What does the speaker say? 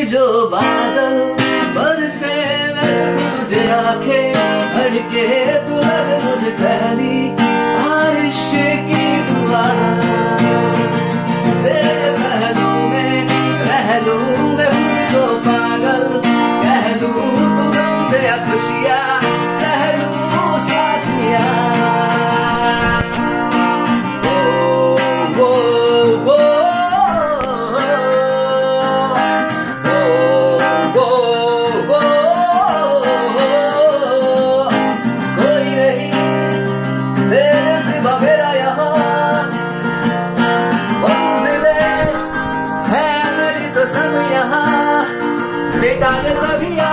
जो बादल बरसे मेरे तुझे आंखें भड़के तू लग मुझे पहली बारिश की दुआ तेरे पहलू में रह लूं मैं तो पागल कह लूं तू गम से या खुशियाँ सह लूं साथिया बेटा ने सभी